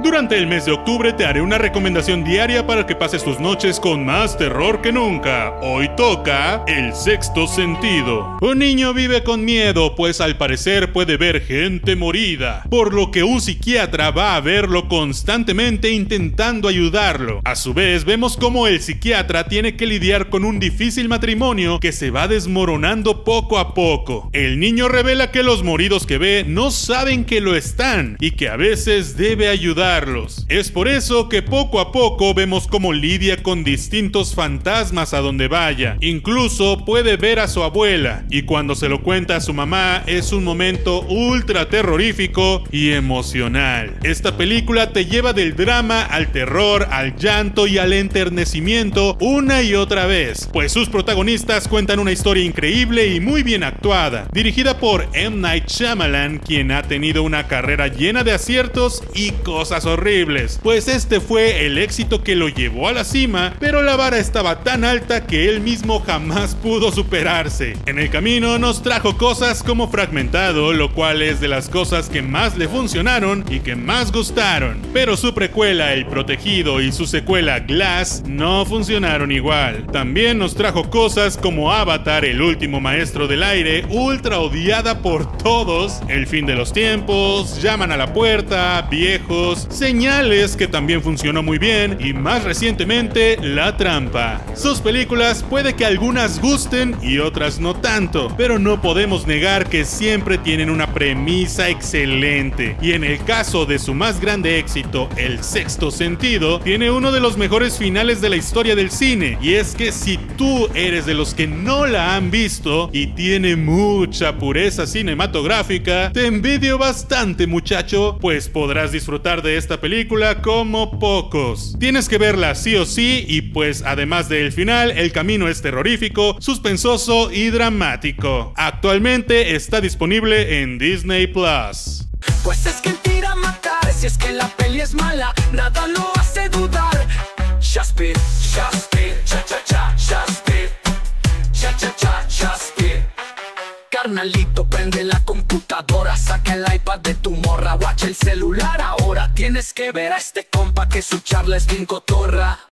Durante el mes de octubre te haré una recomendación diaria para que pases tus noches con más terror que nunca. Hoy toca El Sexto Sentido. Un niño vive con miedo, pues al parecer puede ver gente morida, por lo que un psiquiatra va a verlo constantemente intentando ayudarlo. A su vez, vemos cómo el psiquiatra tiene que lidiar con un difícil matrimonio que se va desmoronando poco a poco. El niño revela que los moridos que ve no saben que lo están y que a veces debe ayudarlos. Es por eso que poco a poco vemos cómo lidia con distintos fantasmas a donde vaya. Incluso puede ver a su abuela, y cuando se lo cuenta a su mamá es un momento ultra terrorífico y emocional. Esta película te lleva del drama al terror, al llanto y al enternecimiento una y otra vez, pues sus protagonistas cuentan una historia increíble y muy bien actuada, dirigida por M. Night Shyamalan, quien ha tenido una carrera llena de aciertos y cosas horribles, pues este fue el éxito que lo llevó a la cima, pero la vara estaba tan alta que él mismo jamás pudo superarse. En el camino nos trajo cosas como Fragmentado, lo cual es de las cosas que más le funcionaron y que más gustaron, pero su precuela El Protegido y su secuela Glass no funcionaron igual. También nos trajo cosas como Avatar, el último maestro del aire, ultra odiada por todos, El fin de los tiempos, Llaman a la puerta, Viejos, Señales, que también funcionó muy bien, y más recientemente La Trampa. Sus películas puede que algunas gusten y otras no tanto, pero no podemos negar que siempre tienen una premisa excelente, y en el caso de su más grande éxito, El Sexto Sentido, tiene uno de los mejores finales de la historia del cine, y es que si tú eres de los que no la han visto y tiene mucha pureza cinematográfica, te envidio bastante, muchacho, pues podrás disfrutar de esta película como pocos. Tienes que verla sí o sí, y pues además del final, el camino es terrorífico, suspensoso y dramático. Actualmente está disponible en Disney Plus. Pues es que él tira a matar, si es que la peli es mala, nada lo hace dudar. Shaspir, Shaspir, cha cha cha, Shaspir, cha cha cha, Shaspir. Carnalito, prende la computadora, saca el iPad de tu morra, watch el celular ahora. Tienes que ver a este compa que su charla es bien cotorra.